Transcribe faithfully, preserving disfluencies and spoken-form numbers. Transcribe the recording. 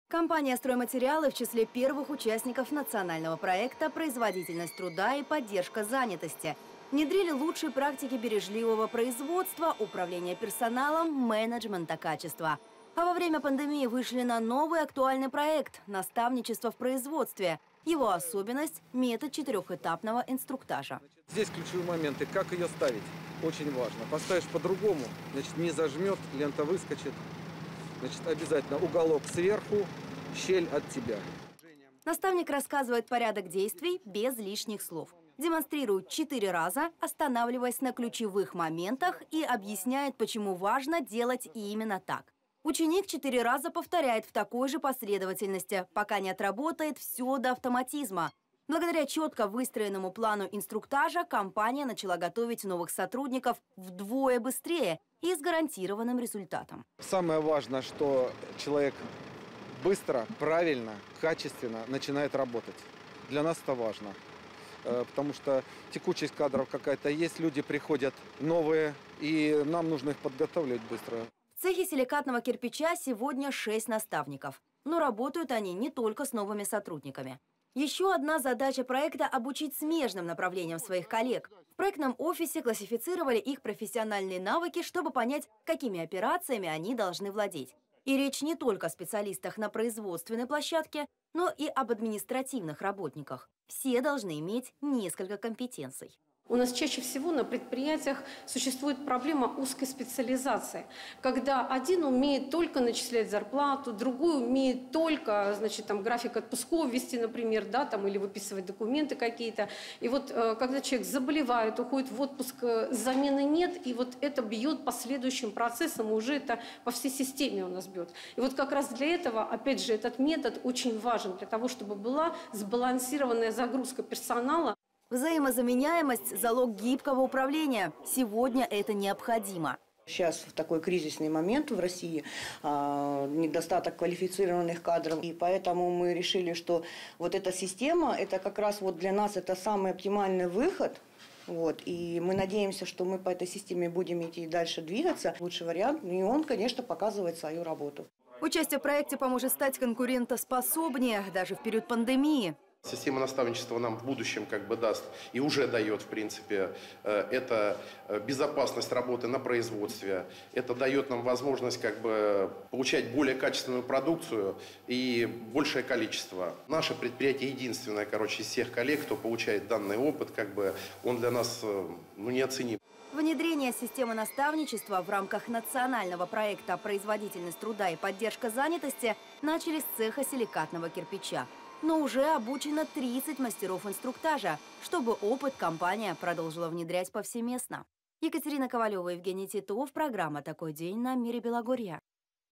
Компания «Стройматериалы» в числе первых участников национального проекта «Производительность труда и поддержка занятости». Внедрили лучшие практики бережливого производства, управления персоналом, менеджмента качества. А во время пандемии вышли на новый актуальный проект – наставничество в производстве. Его особенность – метод четырехэтапного инструктажа. Здесь ключевые моменты, как ее ставить, очень важно. Поставишь по-другому, значит, не зажмет, лента выскочит. Значит, обязательно уголок сверху, щель от тебя. Наставник рассказывает порядок действий без лишних слов. Демонстрирует четыре раза, останавливаясь на ключевых моментах, и объясняет, почему важно делать именно так. Ученик четыре раза повторяет в такой же последовательности, пока не отработает все до автоматизма. Благодаря четко выстроенному плану инструктажа компания начала готовить новых сотрудников вдвое быстрее и с гарантированным результатом. Самое важное, что человек быстро, правильно, качественно начинает работать. Для нас это важно, потому что текучесть кадров какая-то есть, люди приходят новые, и нам нужно их подготавливать быстро. В цехе силикатного кирпича сегодня шесть наставников. Но работают они не только с новыми сотрудниками. Еще одна задача проекта – обучить смежным направлениям своих коллег. В проектном офисе классифицировали их профессиональные навыки, чтобы понять, какими операциями они должны владеть. И речь не только о специалистах на производственной площадке, но и об административных работниках. Все должны иметь несколько компетенций. У нас чаще всего на предприятиях существует проблема узкой специализации, когда один умеет только начислять зарплату, другой умеет только, значит, там, график отпусков вести, например, да, там, или выписывать документы какие-то. И вот когда человек заболевает, уходит в отпуск, замены нет, и вот это бьет последующим процессом, уже это по всей системе у нас бьет. И вот как раз для этого, опять же, этот метод очень важен, для того, чтобы была сбалансированная загрузка персонала. Взаимозаменяемость – залог гибкого управления. Сегодня это необходимо. Сейчас в такой кризисный момент в России а, недостаток квалифицированных кадров. И поэтому мы решили, что вот эта система, это как раз вот для нас это самый оптимальный выход. Вот, и мы надеемся, что мы по этой системе будем идти и дальше двигаться. Лучший вариант, и он, конечно, показывает свою работу. Участие в проекте поможет стать конкурентоспособнее даже в период пандемии. Система наставничества нам в будущем как бы даст и уже дает, в принципе, это безопасность работы на производстве. Это дает нам возможность как бы получать более качественную продукцию и большее количество. Наше предприятие единственное, короче, из всех коллег, кто получает данный опыт, как бы он для нас ну, неоценим. Внедрение системы наставничества в рамках национального проекта «Производительность труда и поддержка занятости» начали с цеха силикатного кирпича. Но уже обучено тридцать мастеров инструктажа, чтобы опыт компания продолжила внедрять повсеместно. Екатерина Ковалева, Евгений Титов. Программа «Такой день» на Мире Белогорья.